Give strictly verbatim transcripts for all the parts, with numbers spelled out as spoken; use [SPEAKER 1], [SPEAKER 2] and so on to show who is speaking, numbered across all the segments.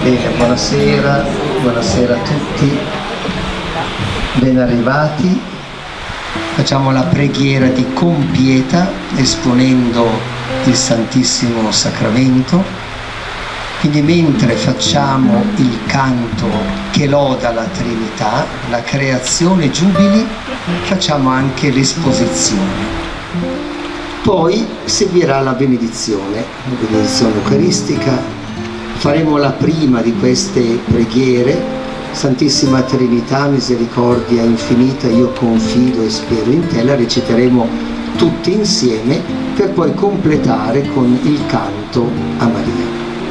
[SPEAKER 1] Bene, buonasera, buonasera a tutti, ben arrivati. Facciamo la preghiera di compieta esponendo il Santissimo Sacramento. Quindi mentre facciamo il canto che loda la Trinità, la creazione giubili, facciamo anche l'esposizione. Poi seguirà la benedizione, la benedizione eucaristica. Faremo la prima di queste preghiere: Santissima Trinità, misericordia infinita, io confido e spero in te. La reciteremo tutti insieme per poi completare con il canto a Maria.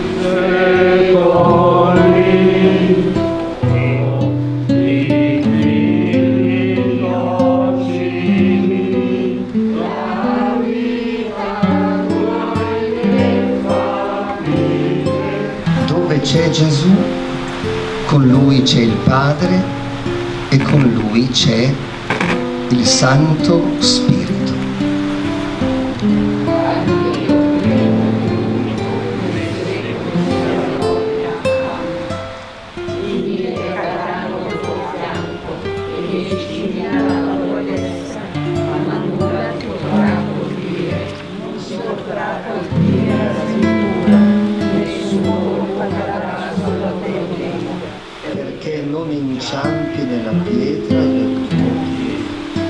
[SPEAKER 1] Dove c'è Gesù, con lui c'è il Padre e con lui c'è il Santo Spirito. Perché non inciampi nella pietra del tuo piede.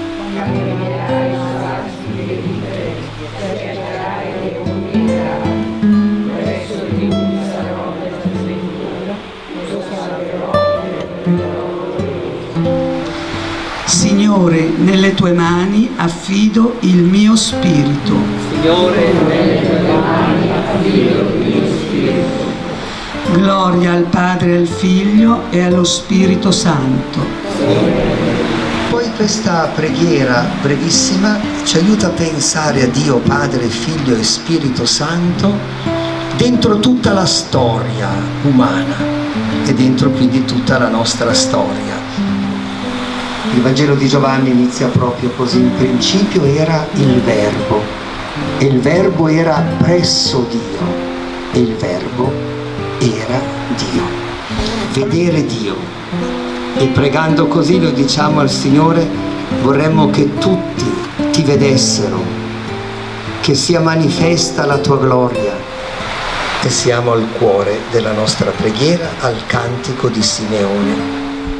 [SPEAKER 2] Signore, nelle tue mani affido il mio spirito.
[SPEAKER 1] Signore, nelle tue mani affido il mio spirito.
[SPEAKER 2] Gloria al Padre, al Figlio e allo Spirito Santo.
[SPEAKER 1] Poi questa preghiera brevissima ci aiuta a pensare a Dio Padre, Figlio e Spirito Santo dentro tutta la storia umana e dentro quindi tutta la nostra storia. Il Vangelo di Giovanni inizia proprio così: in principio era il Verbo e il Verbo era presso Dio e il Verbo era Dio. Vedere Dio. E pregando così lo diciamo al Signore: vorremmo che tutti ti vedessero, che sia manifesta la tua gloria. E siamo al cuore della nostra preghiera, al cantico di Simeone.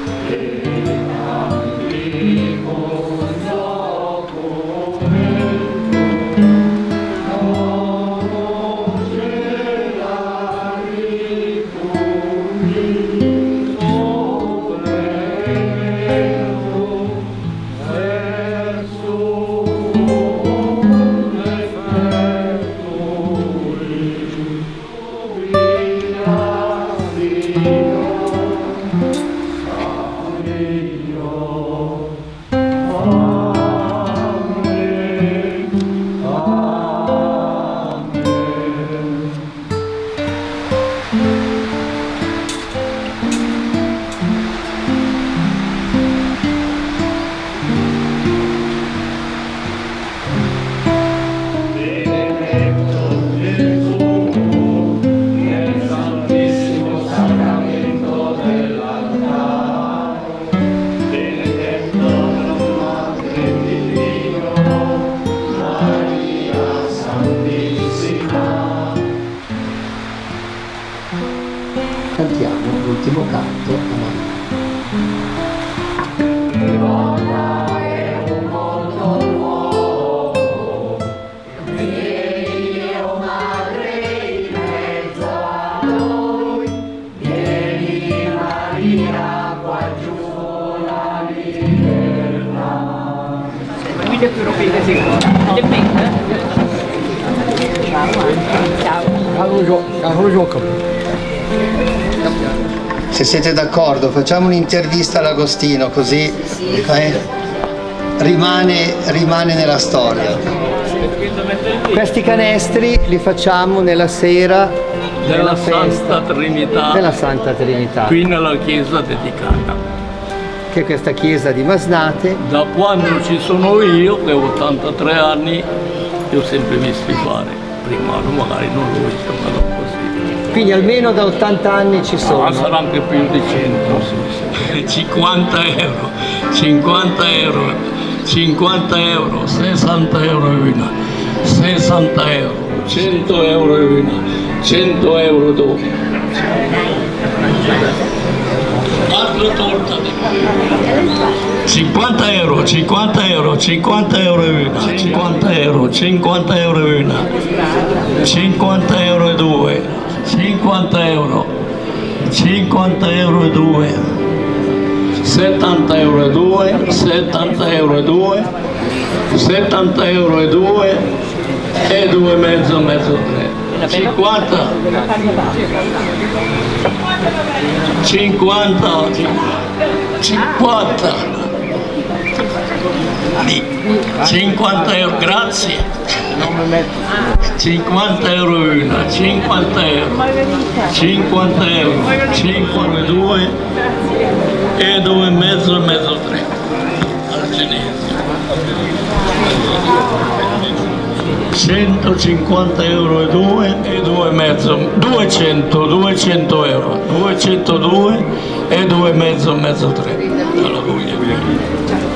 [SPEAKER 1] Cantiamo l'ultimo canto a Maria. Se siete d'accordo facciamo un'intervista all'Agostino, così eh, rimane, rimane nella storia. Questi canestri li facciamo nella sera della, della Santa Trinità, della Santa Trinità,
[SPEAKER 3] qui nella chiesa dedicata,
[SPEAKER 1] che è questa chiesa di Masnate.
[SPEAKER 3] Da quando ci sono io, che ho ottantatré anni, li ho sempre visti fare. Prima magari non l'ho visto, ma dopo sì.
[SPEAKER 1] Quindi almeno da ottanta anni ci sono.
[SPEAKER 3] Ma sarà anche più di cento. Sì, sì. cinquanta euro, cinquanta euro, cinquanta euro, sessanta euro una, sessanta euro, cento euro una, cento euro due. Altra torta. cinquanta euro, cinquanta euro, cinquanta euro una, cinquanta euro, cinquanta euro una, cinquanta euro e due, cinquanta euro, cinquanta euro e due, settanta euro e due, settanta euro e due, settanta euro e due e due e mezzo, mezzo tre, cinquanta, cinquanta, cinquanta, cinquanta euro, grazie, cinquanta euro una, cinquanta euro, cinquanta euro, cinquanta e due e due e mezzo e mezzo tre, centocinquanta euro e due e due e mezzo, duecento, duecento euro, duecentodue e due e mezzo, mezzo tre. Alla voglia via.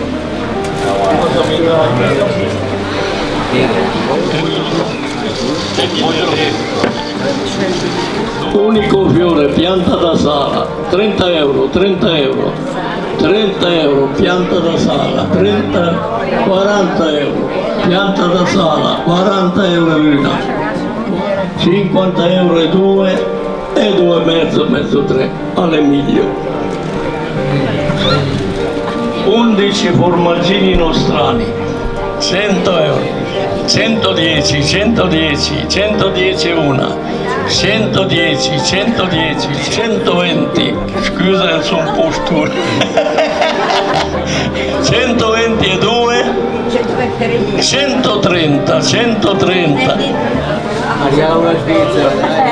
[SPEAKER 3] Unico fiore, pianta da sala, trenta euro, trenta euro, trenta euro, pianta da sala, trenta, quaranta euro, pianta da sala, quaranta euro una, cinquanta euro e due e due e mezzo, mezzo tre, all'Emilio. undici formaggini nostrani, cento euro, centodieci, centodieci, centodieci una, centodieci, centodieci, centoventi, scusa sono un po' sturo, centoventi e due, centotrenta, centotrenta.
[SPEAKER 1] Arriviamo alla Svizzera.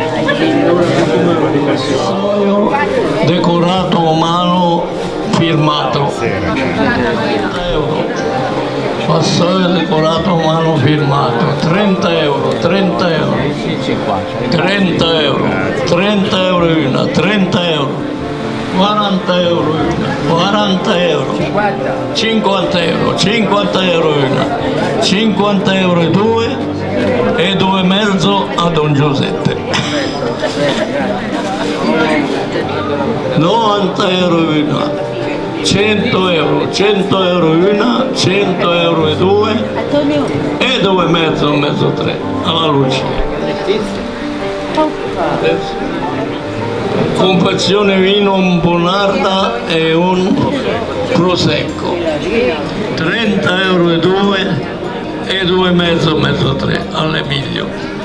[SPEAKER 3] Decorato a mano firmato, trenta euro, vassoio decorato a mano firmato, trenta euro, trenta euro, trenta euro, trenta euro una, trenta euro, quaranta euro una, quaranta euro, cinquanta euro, cinquanta euro una, cinquanta euro e due e due e mezzo a Don Giuseppe. novanta euro una, cento euro, cento euro una, cento euro e due e due e mezzo, mezzo tre, alla luce. Confezione vino, un Bonarda e un Prosecco, trenta euro e due e due e mezzo, mezzo tre, all'Emilio.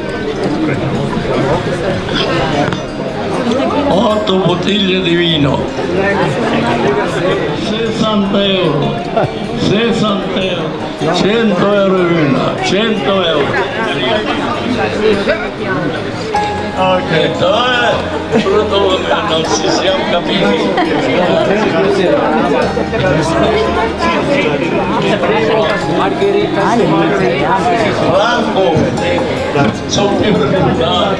[SPEAKER 3] otto bottiglie di vino, sessanta euro, sessanta euro, cento euro una, cento euro. Ok, eh, non ci siamo capiti. Franco, sono più preoccupato.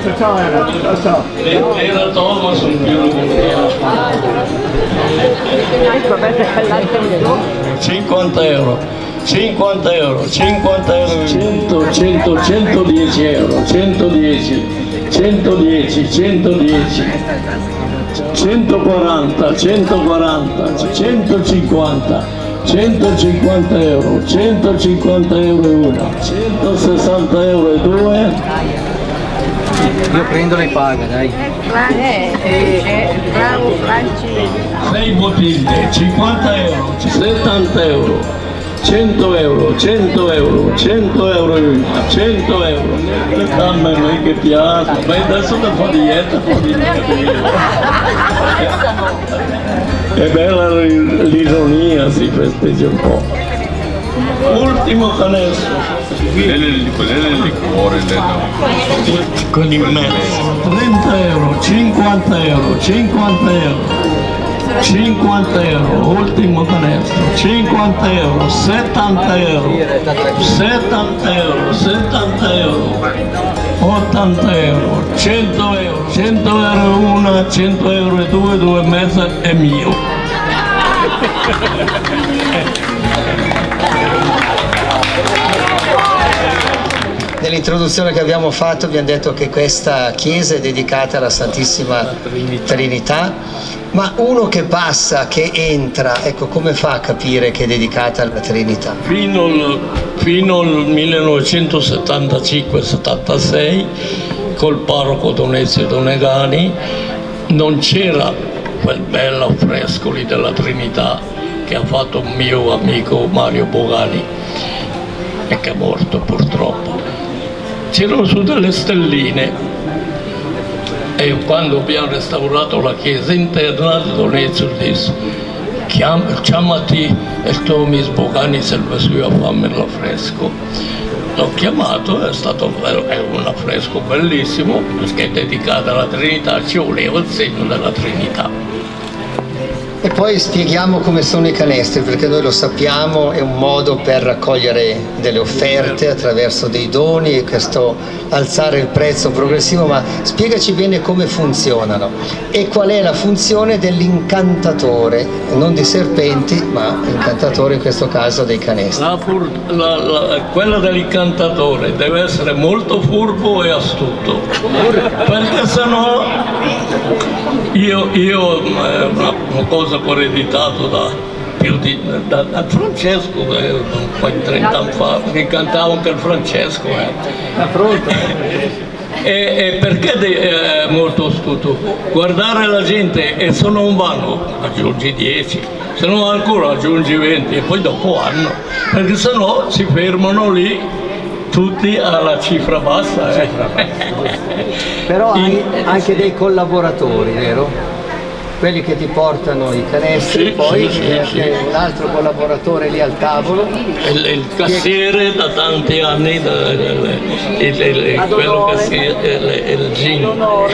[SPEAKER 3] Era Thomas, sono più preoccupato. cinquanta euro, cinquanta euro, cinquanta euro, cento, cento, centodieci euro, centodieci. centodieci, centodieci, centoquaranta, centoquaranta, centocinquanta, centocinquanta euro, centocinquanta euro e una, centosessanta euro e due.
[SPEAKER 1] Io prendo le paga, dai.
[SPEAKER 4] Bravo Franci.
[SPEAKER 3] sei bottiglie, cinquanta euro, settanta euro. cento euro, cento euro, cento euro e una, cento euro. Dammi noi che piace, ma adesso da fa dieta, fa dieta. È bella l'ironia, si festeggia un po'. Ultimo canestro.
[SPEAKER 5] Quello è il liquore,
[SPEAKER 3] con in mezzo. trenta euro, cinquanta euro, cinquanta euro. cinquanta euro, ultimo canestro, cinquanta euro, settanta euro, settanta euro, settanta euro, ottanta euro, cento euro, cento euro una, cento euro e due, due e mezza è mio.
[SPEAKER 1] Nell'introduzione che abbiamo fatto abbiamo detto che questa chiesa è dedicata alla Santissima Trinità, ma uno che passa, che entra, ecco, come fa a capire che è dedicata alla Trinità?
[SPEAKER 3] Fino al, fino al millenovecentosettantacinque settantasei col parroco Donezio Donegani non c'era quel bel affresco lì della Trinità che ha fatto un mio amico Mario Bogani e che è morto purtroppo. C'erano su delle stelline e quando abbiamo restaurato la chiesa interna Donezio disse: chiamati e tu mi Bogani se lo su a farmi l'affresco. L'ho chiamato, è stato bello, è un affresco bellissimo perché è dedicato alla Trinità, ci voleva il segno della Trinità.
[SPEAKER 1] E poi spieghiamo come sono i canestri, perché noi lo sappiamo, è un modo per raccogliere delle offerte attraverso dei doni e questo alzare il prezzo progressivo, ma spiegaci bene come funzionano e qual è la funzione dell'incantatore, non di serpenti, ma incantatore in questo caso dei canestri.
[SPEAKER 3] La la, la, quella dell'incantatore deve essere molto furbo e astuto, perché sennò io, io una, una cosa che ho ereditato da, più di, da, da Francesco, eh, un po' di trenta anni fa, che cantava anche il Francesco. Eh. E, e perché è molto astuto? Guardare la gente e se non vanno aggiungi dieci, se no ancora aggiungi venti e poi dopo vanno, perché se no si fermano lì tutti alla cifra bassa. Eh.
[SPEAKER 1] Però hai anche dei collaboratori, vero? Quelli che ti portano i canestri,
[SPEAKER 3] sì,
[SPEAKER 1] poi
[SPEAKER 3] sì,
[SPEAKER 1] c'è
[SPEAKER 3] sì,
[SPEAKER 1] un altro collaboratore lì al tavolo.
[SPEAKER 3] Il, il cassiere da tanti anni, da, il, il, il, quello che si il, il gin.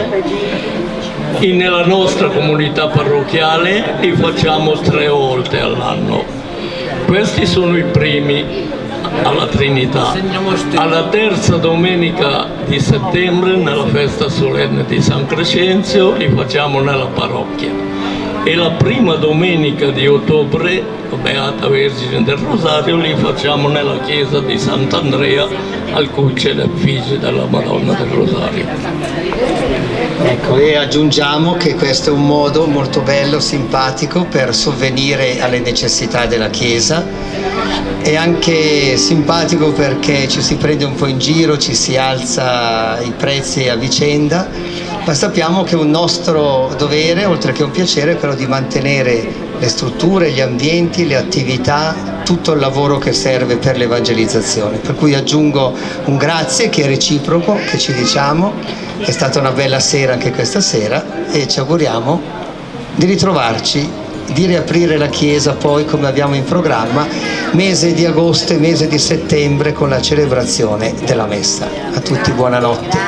[SPEAKER 3] Nella nostra comunità parrocchiale li facciamo tre volte all'anno. Questi sono i primi alla Trinità. Alla terza domenica di settembre, nella festa solenne di San Crescenzio, li facciamo nella parrocchia. E la prima domenica di ottobre, Beata Vergine del Rosario, li facciamo nella chiesa di Sant'Andrea, al cui c'è l'effigie della Madonna del Rosario.
[SPEAKER 1] Ecco, e aggiungiamo che questo è un modo molto bello, simpatico per sovvenire alle necessità della chiesa. È anche simpatico perché ci si prende un po' in giro, ci si alza i prezzi a vicenda, ma sappiamo che un nostro dovere, oltre che un piacere, è quello di mantenere le strutture, gli ambienti, le attività, tutto il lavoro che serve per l'evangelizzazione. Per cui aggiungo un grazie che è reciproco, che ci diciamo, è stata una bella sera anche questa sera e ci auguriamo di ritrovarci, di riaprire la chiesa poi come abbiamo in programma, mese di agosto e mese di settembre con la celebrazione della messa. A tutti buonanotte.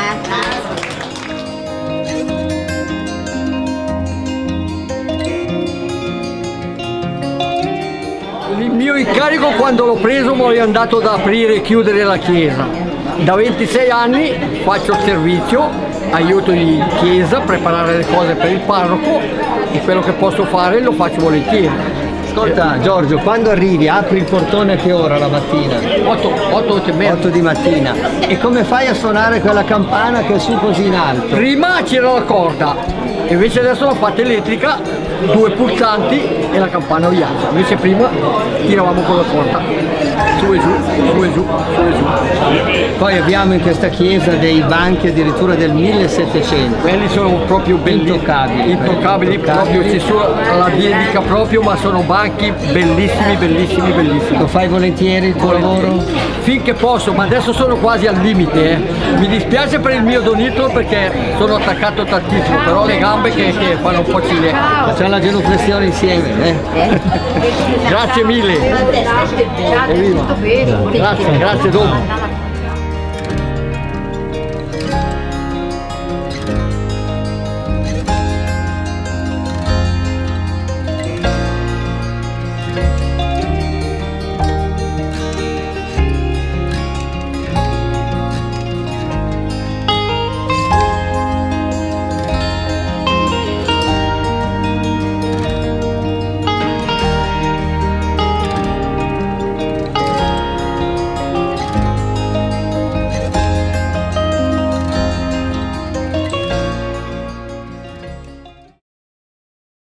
[SPEAKER 4] Il mio incarico quando l'ho preso mi è andato ad aprire e chiudere la chiesa. Da ventisei anni faccio il servizio, aiuto in chiesa a preparare le cose per il parroco e quello che posso fare lo faccio volentieri.
[SPEAKER 1] Ascolta Giorgio, quando arrivi apri il portone a che ora la mattina?
[SPEAKER 4] otto, otto, otto e mezza.
[SPEAKER 1] otto di mattina. E come fai a suonare quella campana che è su così in alto?
[SPEAKER 4] Prima c'era la corda, invece adesso l'ho fatta elettrica, due pulsanti e la campana rialza. Invece prima tiravamo con la corda, su e giù, su e giù, su e giù.
[SPEAKER 1] Poi abbiamo in questa chiesa dei banchi addirittura del millesettecento.
[SPEAKER 4] Quelli sono proprio belli,
[SPEAKER 1] intoccabili,
[SPEAKER 4] intoccabili, proprio, ci sono la dedica proprio, ma sono banchi bellissimi, bellissimi, bellissimi.
[SPEAKER 1] Lo fai volentieri il tuo lavoro?
[SPEAKER 4] Finché posso, ma adesso sono quasi al limite. Eh. Mi dispiace per il mio donito perché sono attaccato tantissimo, però le gambe che, che fanno un po' cile.
[SPEAKER 1] Facciamo la genuflessione insieme. Eh?
[SPEAKER 4] Grazie mille. Grazie, grazie dopo.
[SPEAKER 1] Dio.